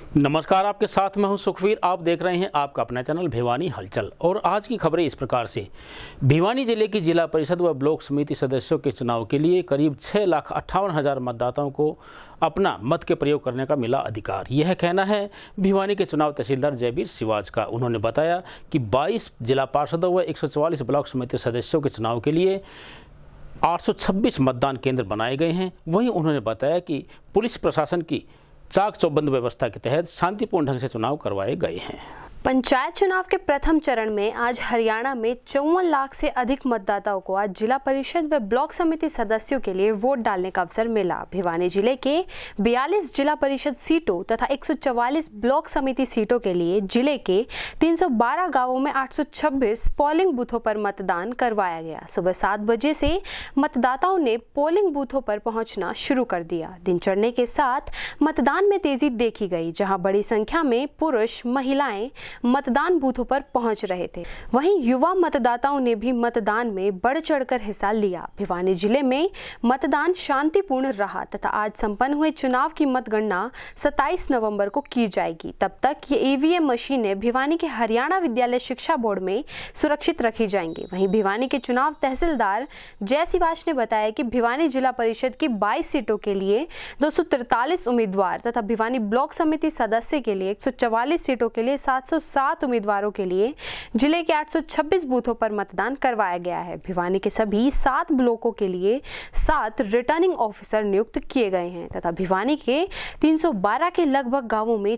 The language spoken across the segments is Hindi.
नमस्कार, आपके साथ मैं हूं सुखवीर। आप देख रहे हैं आपका अपना चैनल भिवानी हलचल। और आज की खबरें इस प्रकार से। भिवानी जिले की जिला परिषद व ब्लॉक समिति सदस्यों के चुनाव के लिए करीब 6,58,000 मतदाताओं को अपना मत के प्रयोग करने का मिला अधिकार। यह कहना है भिवानी के चुनाव तहसीलदार जयवीर सिवाज का। उन्होंने बताया कि 22 जिला पार्षदों व 144 ब्लॉक समिति सदस्यों के चुनाव के लिए 826 मतदान केंद्र बनाए गए हैं। वहीं उन्होंने बताया कि पुलिस प्रशासन की चाक चौबंद व्यवस्था के तहत शांतिपूर्ण ढंग से चुनाव करवाए गए हैं। पंचायत चुनाव के प्रथम चरण में आज हरियाणा में 54 लाख से अधिक मतदाताओं को आज जिला परिषद व ब्लॉक समिति सदस्यों के लिए वोट डालने का अवसर मिला। भिवानी जिले के 42 जिला परिषद सीटों तथा 144 ब्लॉक समिति सीटों के लिए जिले के 312 गांवों में 826 पोलिंग बूथों पर मतदान करवाया गया। सुबह 7 बजे से मतदाताओं ने पोलिंग बूथों पर पहुंचना शुरू कर दिया। दिन चढ़ने के साथ मतदान में तेजी देखी गई, जहां बड़ी संख्या में पुरुष महिलाएं मतदान बूथों पर पहुंच रहे थे। वहीं युवा मतदाताओं ने भी मतदान में बढ़ चढ़कर हिस्सा लिया। भिवानी जिले में मतदान शांतिपूर्ण रहा तथा आज संपन्न हुए चुनाव की मतगणना 27 नवंबर को की जाएगी। तब तक ये ईवीएम मशीनें भिवानी के हरियाणा विद्यालय शिक्षा बोर्ड में सुरक्षित रखी जाएंगी। वहीं भिवानी के चुनाव तहसीलदार जय सिवाज ने बताया कि भिवानी जिला परिषद की 22 सीटों के लिए 243 उम्मीदवार तथा भिवानी ब्लॉक समिति सदस्य के लिए 144 सीटों के लिए 707 उम्मीदवारों के लिए जिले के 826 बूथों पर मतदान करवाया गया है। भिवानी के सभी 7 ब्लॉकों के लिए 7 रिटर्निंग ऑफिसर नियुक्त किए गए हैं तथा भिवानी के 312 के लगभग गांवों में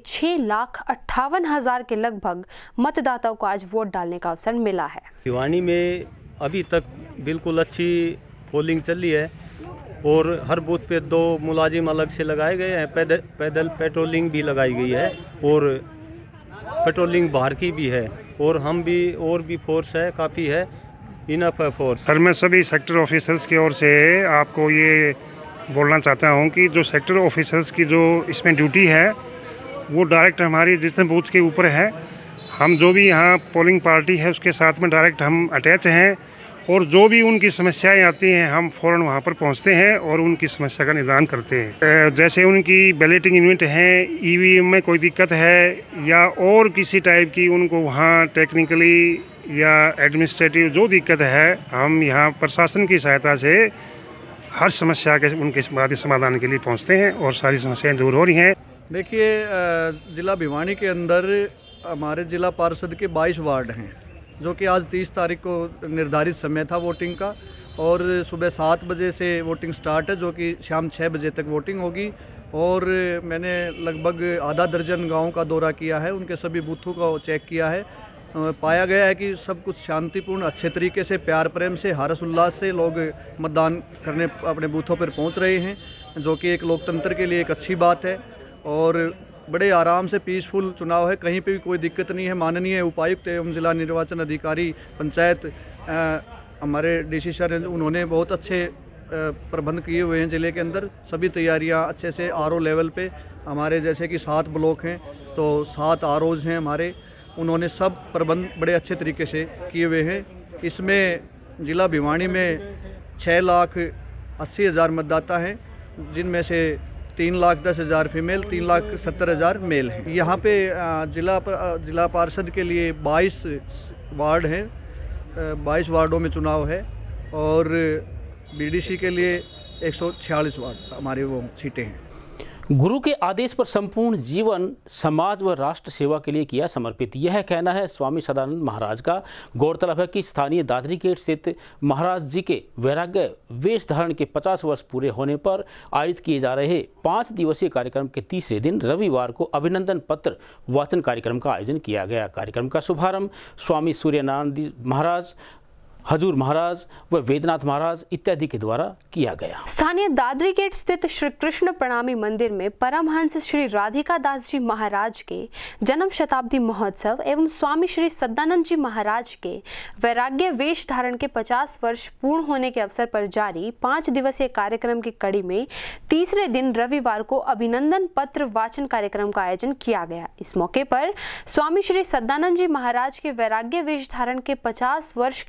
6,58,000 के लगभग मतदाताओं को आज वोट डालने का अवसर मिला है। भिवानी में अभी तक बिल्कुल अच्छी पोलिंग चल रही है और हर बूथ पे 2 मुलाजिम अलग से लगाए गए हैं। पैदल पेट्रोलिंग भी लगाई गई है और पेट्रोलिंग बाहर की भी है और हम भी और भी फोर्स है, काफ़ी है, इनफ है फोर्स। सर, मैं सभी सेक्टर ऑफिसर्स की ओर से आपको ये बोलना चाहता हूँ कि जो सेक्टर ऑफिसर्स की जो इसमें ड्यूटी है वो डायरेक्ट हमारी जितने बूथ के ऊपर है, हम जो भी यहाँ पोलिंग पार्टी है उसके साथ में डायरेक्ट हम अटैच हैं और जो भी उनकी समस्याएं आती हैं हम फ़ौरन वहाँ पर पहुँचते हैं और उनकी समस्या का निदान करते हैं। जैसे उनकी बैलेटिंग यूनिट है, ईवीएम में कोई दिक्कत है या और किसी टाइप की उनको वहाँ टेक्निकली या एडमिनिस्ट्रेटिव जो दिक्कत है, हम यहाँ प्रशासन की सहायता से हर समस्या के उनके समाधान के लिए पहुँचते हैं और सारी समस्याएँ दूर हो रही हैं। देखिए, जिला भिवानी के अंदर हमारे जिला पार्षद के 22 वार्ड हैं, जो कि आज 30 तारीख को निर्धारित समय था वोटिंग का और सुबह 7 बजे से वोटिंग स्टार्ट है, जो कि शाम 6 बजे तक वोटिंग होगी। और मैंने लगभग आधा दर्जन गाँव का दौरा किया है, उनके सभी बूथों को चेक किया है। पाया गया है कि सब कुछ शांतिपूर्ण अच्छे तरीके से प्यार प्रेम से हर्ष उल्लास से लोग मतदान करने अपने बूथों पर पहुँच रहे हैं, जो कि एक लोकतंत्र के लिए एक अच्छी बात है और बड़े आराम से पीसफुल चुनाव है। कहीं पे भी कोई दिक्कत नहीं है। माननीय उपायुक्त एवं जिला निर्वाचन अधिकारी पंचायत हमारे डीसी सर हैं, उन्होंने बहुत अच्छे प्रबंध किए हुए हैं। जिले के अंदर सभी तैयारियां अच्छे से आरओ लेवल पे हमारे जैसे कि 7 ब्लॉक हैं तो 7 आरओज हैं हमारे, उन्होंने सब प्रबंध बड़े अच्छे तरीके से किए हुए हैं। इसमें जिला भिवानी में 6,80,000 मतदाता हैं, जिनमें से 3,10,000 फीमेल, 3,70,000 मेल हैं। यहाँ पे जिला पार्षद के लिए 22 वार्ड हैं, 22 वार्डों में चुनाव है और बीडीसी के लिए 146 वार्ड हमारी वो सीटें हैं। गुरु के आदेश पर संपूर्ण जीवन समाज व राष्ट्र सेवा के लिए किया समर्पित, यह कहना है स्वामी सदानंद महाराज का। गौरतलब है कि स्थानीय दादरी गेट स्थित महाराज जी के वैराग्य वेश धारण के 50 वर्ष पूरे होने पर आयोजित किए जा रहे 5 दिवसीय कार्यक्रम के तीसरे दिन रविवार को अभिनंदन पत्र वाचन कार्यक्रम का आयोजन किया गया। कार्यक्रम का शुभारंभ स्वामी सूर्यनारायण महाराज, हजूर महाराज व वेदनाथ महाराज इत्यादि के द्वारा किया गया। स्थानीय दादरी गेट स्थित श्री कृष्ण प्रणामी मंदिर में परमहंस श्री राधिका दास जी महाराज के जन्म शताब्दी महोत्सव एवं स्वामी श्री सदानंद जी महाराज के वैराग्य वेश धारण के 50 वर्ष पूर्ण होने के अवसर पर जारी 5 दिवसीय कार्यक्रम की कड़ी में तीसरे दिन रविवार को अभिनंदन पत्र वाचन कार्यक्रम का आयोजन किया गया। इस मौके पर स्वामी श्री सदानंद जी महाराज के वैराग्य वेश धारण के 50 वर्ष के उपलक्ष्य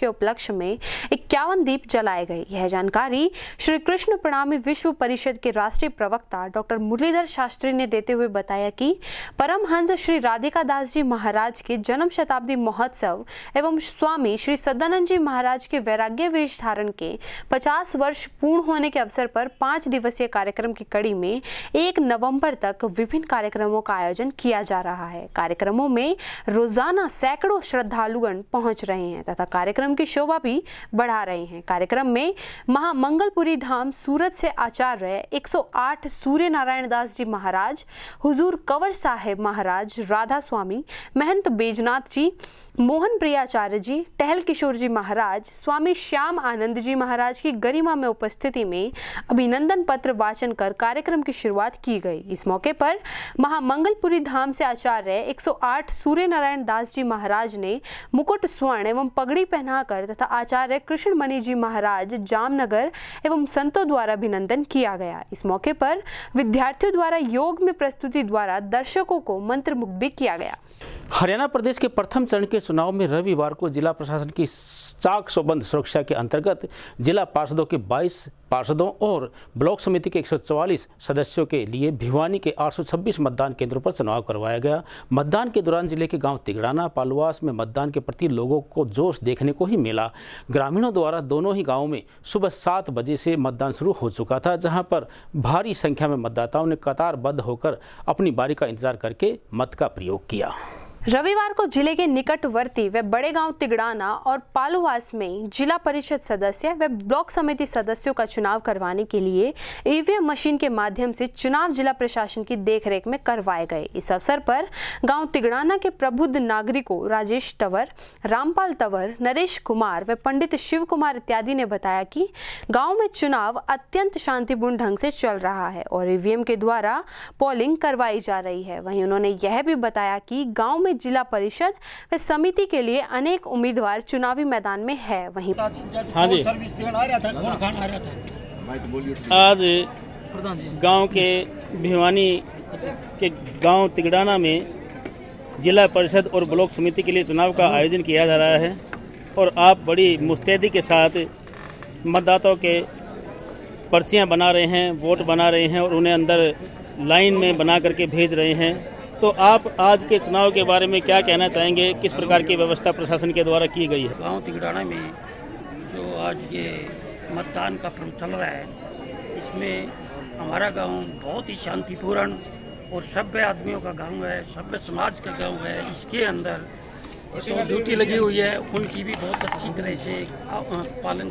लक्ष्य में 51 दीप जलाए गए। यह जानकारी श्री कृष्ण प्रणामी विश्व परिषद के राष्ट्रीय प्रवक्ता डॉक्टर मुरलीधर शास्त्री ने देते हुए बताया कि परमहंस श्री राधिका दास जी महाराज के जन्म शताब्दी महोत्सव एवं स्वामी श्री सदानंद जी महाराज के वैराग्य वेश धारण के 50 वर्ष पूर्ण होने के अवसर पर 5 दिवसीय कार्यक्रम की कड़ी में 1 नवंबर तक विभिन्न कार्यक्रमों का आयोजन किया जा रहा है। कार्यक्रमों में रोजाना सैकड़ों श्रद्धालुगण पहुंच रहे हैं तथा कार्यक्रम की शोभा भी बढ़ा रहे हैं। कार्यक्रम में महामंगलपुरी धाम सूरत से आचार्य 108 सूर्य नारायण दास जी महाराज, हुजूर कंवर साहेब महाराज, राधा स्वामी, महंत बैजनाथ जी, मोहन प्रियाचार्य जी, टहल किशोर जी महाराज, स्वामी श्याम आनंद जी महाराज की गरिमा में उपस्थिति में अभिनंदन पत्र वाचन कर कार्यक्रम की शुरुआत की गई। इस मौके पर महामंगलपुरी धाम से आचार्य 108 सूर्य नारायण दास जी महाराज ने मुकुट स्वर्ण एवं पगड़ी पहनाकर तथा आचार्य कृष्ण मणि जी महाराज जामनगर एवं संतों द्वारा अभिनंदन किया गया। इस मौके पर विद्यार्थियों द्वारा योग में प्रस्तुति द्वारा दर्शकों को मंत्रमुग्ध भी किया गया। हरियाणा प्रदेश के प्रथम चरण के चुनाव में रविवार को जिला प्रशासन की चाक चौबंद सुरक्षा के अंतर्गत जिला पार्षदों के 22 पार्षदों और ब्लॉक समिति के 144 सदस्यों के लिए भिवानी के 826 मतदान केंद्रों पर चुनाव करवाया गया। मतदान के दौरान जिले के गांव तिगड़ाना, पालुवास में मतदान के प्रति लोगों को जोश देखने को ही मिला। ग्रामीणों द्वारा दोनों ही गाँव में सुबह 7 बजे से मतदान शुरू हो चुका था, जहाँ पर भारी संख्या में मतदाताओं ने कतारबद्ध होकर अपनी बारी का इंतजार करके मत का प्रयोग किया। रविवार को जिले के निकटवर्ती व बड़े गांव तिगड़ाना और पालुवास में जिला परिषद सदस्य व ब्लॉक समिति सदस्यों का चुनाव करवाने के लिए ईवीएम मशीन के माध्यम से चुनाव जिला प्रशासन की देखरेख में करवाए गए। इस अवसर पर गांव तिगड़ाना के प्रबुद्ध नागरिकों राजेश तंवर, रामपाल तंवर, नरेश कुमार व पंडित शिव कुमार इत्यादि ने बताया कि गाँव में चुनाव अत्यंत शांतिपूर्ण ढंग से चल रहा है और ईवीएम के द्वारा पोलिंग करवाई जा रही है। वहीं उन्होंने यह भी बताया कि गाँव में जिला परिषद व समिति के लिए अनेक उम्मीदवार चुनावी मैदान में है। वहीं हाँ जी, आज गांव के भिवानी के गांव तिगड़ाना में जिला परिषद और ब्लॉक समिति के लिए चुनाव का आयोजन किया जा रहा है और आप बड़ी मुस्तैदी के साथ मतदाताओं के पर्चियां बना रहे हैं, वोट बना रहे हैं और उन्हें अंदर लाइन में बना करके भेज रहे हैं। तो आप आज के चुनाव के बारे में क्या कहना चाहेंगे? किस प्रकार की व्यवस्था प्रशासन के द्वारा की गई है? गांव तिगड़ाना में जो आज ये मतदान का पर्व चल रहा है, इसमें हमारा गांव बहुत ही शांतिपूर्ण और सभ्य आदमियों का गांव है, सभ्य समाज का गांव है। इसके अंदर जो ड्यूटी लगी हुई है उनकी भी बहुत अच्छी तरह से पालन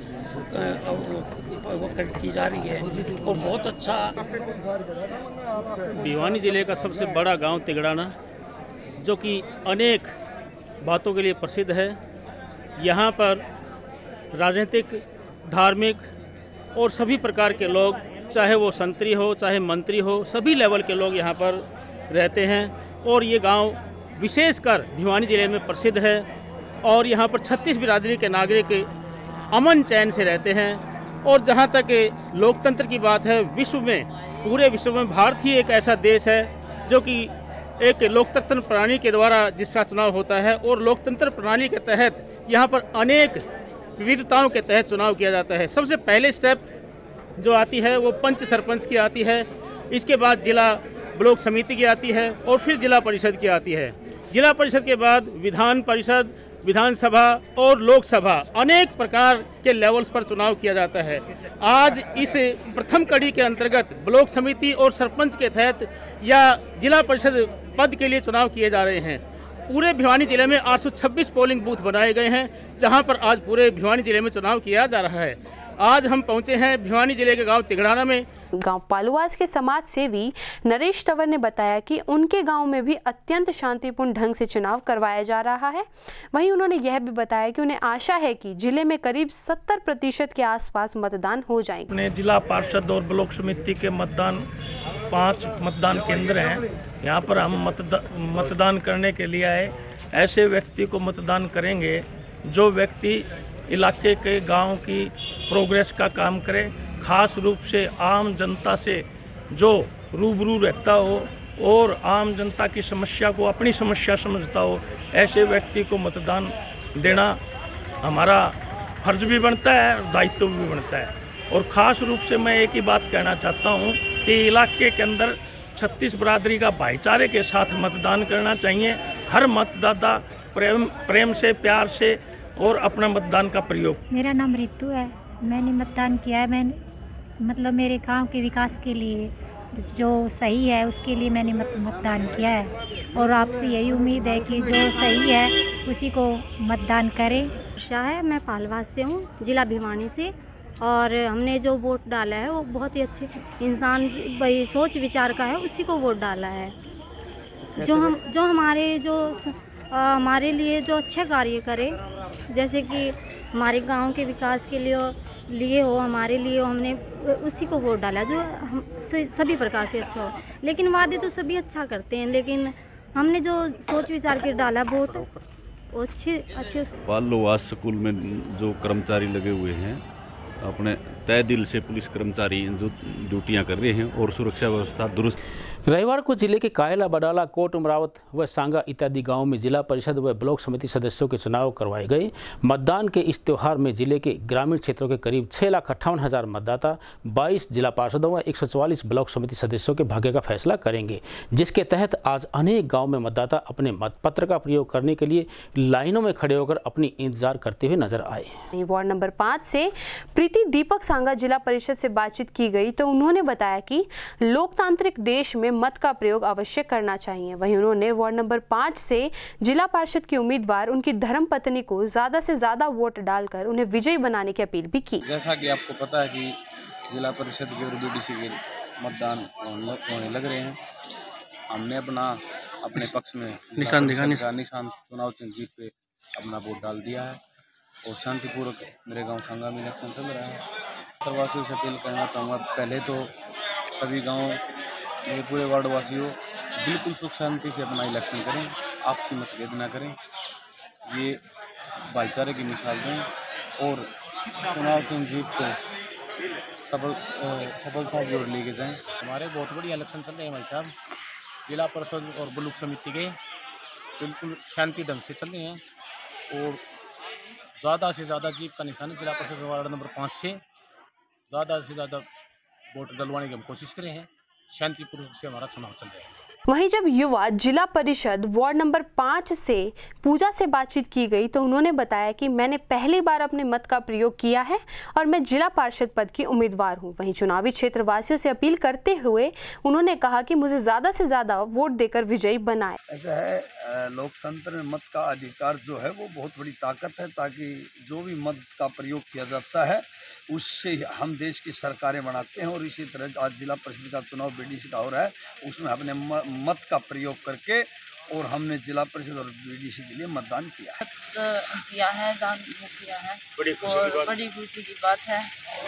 की जा रही है और बहुत अच्छा। भिवानी जिले का सबसे बड़ा गांव तिगड़ाना, जो कि अनेक बातों के लिए प्रसिद्ध है। यहाँ पर राजनीतिक, धार्मिक और सभी प्रकार के लोग, चाहे वो संतरी हो चाहे मंत्री हो, सभी लेवल के लोग यहाँ पर रहते हैं और ये गांव विशेषकर भिवानी जिले में प्रसिद्ध है और यहाँ पर 36 बिरादरी के नागरिक अमन चैन से रहते हैं। और जहाँ तक लोकतंत्र की बात है, विश्व में, पूरे विश्व में भारत ही एक ऐसा देश है जो कि एक लोकतंत्र प्रणाली के द्वारा जिसका चुनाव होता है और लोकतंत्र प्रणाली के तहत यहाँ पर अनेक विविधताओं के तहत चुनाव किया जाता है। सबसे पहले स्टेप जो आती है वो पंच सरपंच की आती है, इसके बाद जिला ब्लॉक समिति की आती है और फिर जिला परिषद की आती है। जिला परिषद के बाद विधान परिषद, विधानसभा और लोकसभा, अनेक प्रकार के लेवल्स पर चुनाव किया जाता है। आज इस प्रथम कड़ी के अंतर्गत ब्लॉक समिति और सरपंच के तहत या जिला परिषद पद के लिए चुनाव किए जा रहे हैं। पूरे भिवानी जिले में 826 पोलिंग बूथ बनाए गए हैं, जहां पर आज पूरे भिवानी जिले में चुनाव किया जा रहा है। आज हम पहुंचे हैं भिवानी जिले के गांव तिगड़ाना में। गांव पालुवास के समाज सेवी नरेश तंवर ने बताया कि उनके गांव में भी अत्यंत शांतिपूर्ण ढंग से चुनाव करवाया जा रहा है। वहीं उन्होंने यह भी बताया कि उन्हें आशा है कि जिले में करीब 70% के आसपास मतदान हो जाएंगे। अपने जिला पार्षद और ब्लॉक समिति के 5 मतदान केंद्र हैं। यहाँ पर हम मतदान करने के लिए आए। ऐसे व्यक्ति को मतदान करेंगे जो व्यक्ति इलाके के गांव की प्रोग्रेस का काम करे, खास रूप से आम जनता से जो रूबरू रहता हो और आम जनता की समस्या को अपनी समस्या समझता हो, ऐसे व्यक्ति को मतदान देना हमारा फर्ज भी बनता है और दायित्व भी बनता है। और ख़ास रूप से मैं एक ही बात कहना चाहता हूँ कि इलाके के अंदर 36 बरादरी का भाईचारे के साथ मतदान करना चाहिए। हर मतदाता प्रेम से, प्यार से और अपना मतदान का प्रयोग। मेरा नाम रितु है, मैंने मतदान किया है। मतलब मेरे गांव के विकास के लिए जो सही है उसके लिए मैंने मतदान किया है और आपसे यही उम्मीद है कि जो सही है उसी को मतदान करें। आशा है, मैं पालवास से हूँ, जिला भिवानी से, और हमने जो वोट डाला है वो बहुत ही अच्छे इंसान भाई सोच विचार का है, उसी को वोट डाला है। जो हमारे लिए जो अच्छा कार्य करे, जैसे कि हमारे गांव के विकास के लिए हो, हमारे लिए हो, हमने उसी को वोट डाला जो हम सभी प्रकार से अच्छा हो। लेकिन वादे तो सभी अच्छा करते हैं, लेकिन हमने जो सोच विचार के डाला वोट अच्छे। बालवास स्कूल में जो कर्मचारी लगे हुए हैं, अपने तय दिल से पुलिस कर्मचारी जो ड्यूटियां कर रहे हैं और सुरक्षा व्यवस्था दुरुस्त। रविवार को जिले के कायला, बडाला, कोट उमरावत व सांगा इत्यादि गांवों में जिला परिषद व ब्लॉक समिति सदस्यों के चुनाव करवाए गए। मतदान के इस त्यौहार में जिले के ग्रामीण क्षेत्रों के करीब 6,58,000 मतदाता 22 जिला पार्षदों व 144 ब्लॉक समिति सदस्यों के भाग्य का फैसला करेंगे, जिसके तहत आज अनेक गाँव में मतदाता अपने मतपत्र का प्रयोग करने के लिए लाइनों में खड़े होकर अपनी इंतजार करते हुए नजर आए। वार्ड नंबर 5 से प्रीति दीपक सांगा जिला परिषद से बातचीत की गई तो उन्होंने बताया कि लोकतांत्रिक देश में मत का प्रयोग अवश्य करना चाहिए। वहीं उन्होंने वार्ड नंबर 5 से जिला परिषद की उम्मीदवार उनकी धर्मपत्नी को ज्यादा से ज्यादा वोट डालकर उन्हें विजयी बनाने की अपील भी की। जैसा कि आपको पता है कि जिला परिषद के और बीडीसी के मतदान होने लग रहे हैं, हमने अपने पक्ष में निशान चुनाव चिन्ह जीत पे अपना वोट डाल दिया है और शांतिपूर्वक मेरे गांव सांगा में इलेक्शन चल रहा है। वासियों से अपील करना चाहूँगा, पहले तो सभी गांव मेरे पूरे वार्ड वासियों बिल्कुल सुख शांति से अपना इलेक्शन करें, आपसी मतभेद न करें, ये भाईचारे की मिसाल दें और चुनाव चिन्ह जीत को सफलता की ओर लेके जाएं। हमारे बहुत बड़ी इलेक्शन चल रहे हैं भाई साहब, जिला परिषद और ब्लॉक समिति के बिल्कुल शांति ढंग से चल रहे हैं और ज़्यादा से ज़्यादा जीत का निशान जिला परिषद वार्ड नंबर 5 से ज़्यादा से ज़्यादा वोट डलवाने की हम कोशिश करें हैं। शांतिपूर्वक से हमारा चुनाव चल रहा है। वहीं जब युवा जिला परिषद वार्ड नंबर 5 से पूजा से बातचीत की गई तो उन्होंने बताया कि मैंने पहली बार अपने मत का प्रयोग किया है और मैं जिला पार्षद पद की उम्मीदवार हूं। वहीं चुनावी क्षेत्र वासियों से अपील करते हुए उन्होंने कहा कि मुझे ज्यादा से ज्यादा वोट देकर विजयी बनाए। ऐसा है, लोकतंत्र में मत का अधिकार जो है वो बहुत बड़ी ताकत है, ताकि जो भी मत का प्रयोग किया जाता है उससे हम देश की सरकारें बनाते हैं। और इसी तरह आज जिला परिषद का चुनाव बीडीसी का हो रहा है, उसमें अपने मत का प्रयोग करके और हमने जिला परिषद और बीडीसी के लिए मतदान किया है। दान किया है, बड़ी खुशी की बात है।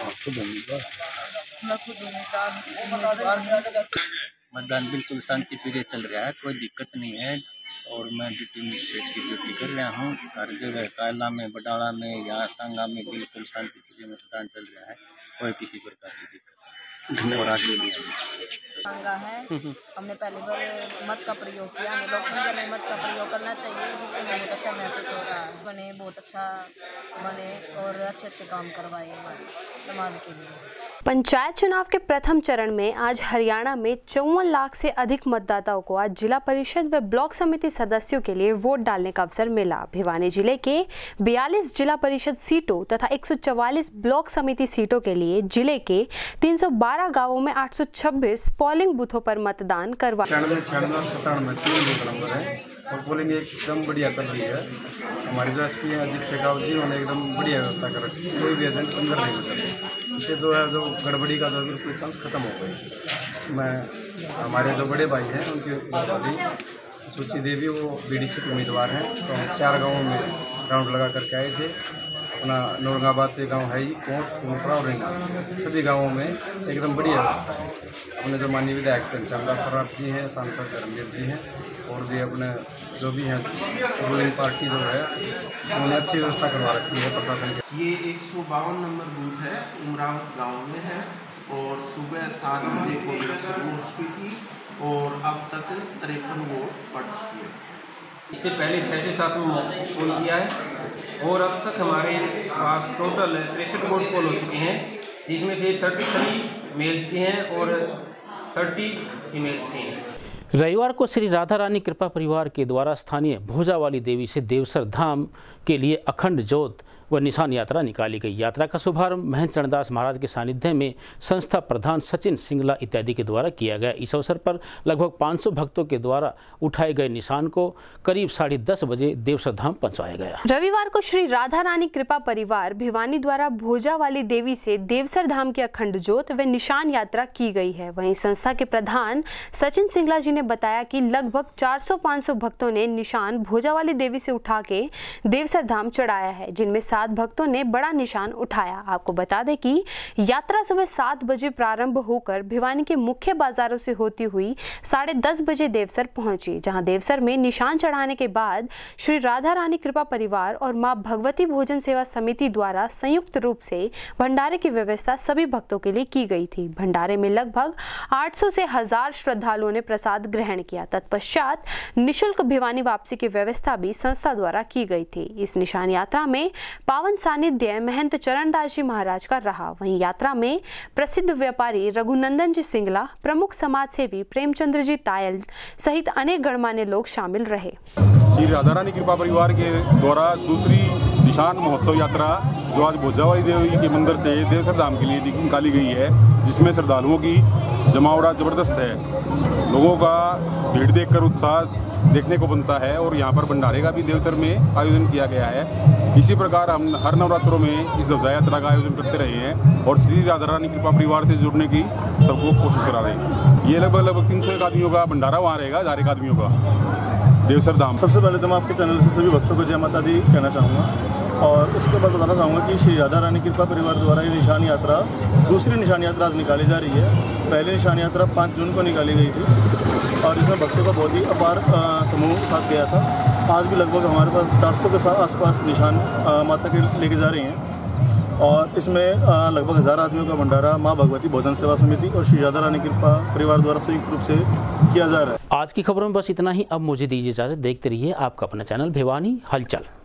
मतदान बिल्कुल शांतिप्रिय चल रहा है, कोई दिक्कत नहीं है और मैं ड्यूटी मजिस्ट्रेट की ड्यूटी कर रहा हूँ। हर जगह कायला में, बडाला में या सांगा में बिल्कुल शांतिप्रिय मतदान चल रहा है, कोई किसी प्रकार की दिक्कत। धन्यवाद। सांगा है, हमने पहली बार मत का प्रयोग किया, हमें लोकतंत्र में मत का प्रयोग करना चाहिए, जिससे हमें बहुत अच्छा महसूस हो रहा है। बने बहुत अच्छा बने और अच्छे काम करवाए हमारे समाज के लिए। पंचायत चुनाव के प्रथम चरण में आज हरियाणा में 54 लाख से अधिक मतदाताओं को आज जिला परिषद व ब्लॉक समिति सदस्यों के लिए वोट डालने का अवसर मिला। भिवानी जिले के 42 जिला परिषद सीटों तथा 144 ब्लॉक समिति सीटों के लिए जिले के 312 गांवों में 826 पोलिंग बूथों पर मतदान करवा। 96 नंबर है और पोलिंग एकदम बढ़िया चल रही है। हमारे जो एसपी हैं अजीत शेखावत जी, उन्होंने एकदम बढ़िया व्यवस्था कर रखी है, कोई भी एजेंट अंदर नहीं घुसा। इससे जो है जो गड़बड़ी का जो बिल्कुल चांस खत्म हो गई। मैं हमारे जो बड़े भाई हैं उनकी सूची देवी वो बीडीसी के उम्मीदवार हैं, तो हम 4 गाँवों में राउंड लगा करके आए थे। अपना नौरंगाबाद के गाँव है ही, कोट, कुमपरा और रेना, सभी गाँवों में एकदम बढ़िया व्यवस्था है। अपने जो माननीय विधायक चंदा सराफ जी हैं, सांसद चरणजीत जी हैं और भी अपने जो भी हैं रूलिंग पार्टी जो है उन्होंने अच्छी व्यवस्था करवा रखी है प्रशासन के। ये 152 नंबर बूथ है, उमरावत गांव में है और सुबह 7 बजे पोलिंग शुरू हो चुकी थी और अब तक 53 वोट पड़ चुकी है। इससे पहले 6 से 7 में पोल किया है और अब तक हमारे पास टोटल 63 बोट कॉल हो चुके हैं, जिसमें से 33 मेल्स के हैं और 30 फीमेल्स के हैं। रविवार को श्री राधा रानी कृपा परिवार के द्वारा स्थानीय भोजावाली देवी से देवसर धाम के लिए अखंड ज्योत व निशान यात्रा निकाली गई। यात्रा का शुभारंभ महंत चरणदास महाराज के सानिध्य में संस्था प्रधान सचिन सिंगला इत्यादि के द्वारा किया गया। इस अवसर पर लगभग 500 भक्तों के द्वारा उठाए गए निशान को करीब 10:30 बजे देवसर धाम पहुंचाया गया। रविवार को श्री राधा रानी कृपा परिवार भिवानी द्वारा भोजावाली देवी से देवसर धाम की अखंड ज्योत व निशान यात्रा की गई है। वहीं संस्था के प्रधान सचिन सिंगला जी ने बताया कि लगभग 400-500 भक्तों ने निशान भोजावाली देवी से उठा के देवसर धाम चढ़ाया है, जिनमें 7 भक्तों ने बड़ा निशान उठाया। आपको बता दें कि यात्रा सुबह 7 बजे प्रारंभ होकर भिवानी के मुख्य बाजारों से होती हुई 10:30 बजे देवसर पहुंची, जहां देवसर में निशान चढ़ाने के बाद श्री राधा रानी कृपा परिवार और मां भगवती भोजन सेवा समिति द्वारा संयुक्त रूप से भंडारे की व्यवस्था सभी भक्तों के लिए की गई थी। भंडारे में लगभग 800 से 1000 श्रद्धालुओं ने प्रसाद ग्रहण किया। तत्पश्चात निःशुल्क भिवानी वापसी की व्यवस्था भी संस्था द्वारा की गई थी। इस निशान यात्रा में पावन सानिध्य महंत चरणदास जी महाराज का रहा। वहीं यात्रा में प्रसिद्ध व्यापारी रघुनंदन जी सिंगला, प्रमुख समाज सेवी प्रेमचंद्र जी तायल सहित अनेक गणमान्य लोग शामिल रहे। श्री राधा रानी कृपा परिवार के द्वारा दूसरी निशान महोत्सव यात्रा जो आज भोजावाली देवी के मंदिर से देवसर धाम के लिए निकाली गई है, जिसमें श्रद्धालुओं की जमावड़ा जबरदस्त है। लोगों का भीड़ देखकर उत्साह देखने को बनता है और यहाँ पर भंडारे का भी देवसर में आयोजन किया गया है। इसी प्रकार हम हर नवरात्रों में इस ध्वजा यात्रा का आयोजन करते रहे हैं और श्री राधा रानी कृपा परिवार से जुड़ने की सबको कोशिश करा रहे हैं। ये लगभग 301 आदमियों का भंडारा वहाँ रहेगा, 1000 आदमियों का देवसर धाम। सबसे पहले तो मैं आपके चैनल से सभी भक्तों को जय माता दी कहना चाहूँगा और उसके बाद बताना चाहूँगा कि श्री राधा रानी कृपा परिवार द्वारा ये निशान यात्रा दूसरी निशान यात्रा आज निकाली जा रही है। पहली निशान यात्रा 5 जून को निकाली गई थी और इसमें भक्तों का बहुत ही अपार समूह साथ गया था। आज भी लगभग हमारे पास 400 के आसपास निशान माता के लेके जा रही हैं और इसमें लगभग 1000 आदमियों का भंडारा माँ भगवती भोजन सेवा समिति और श्री राधा रानी कृपा परिवार द्वारा संयुक्त रूप से किया जा रहा है। आज की खबरों में बस इतना ही। अब मुझे दीजिए इजाजत। देखते रहिए आपका अपना चैनल भिवानी हलचल।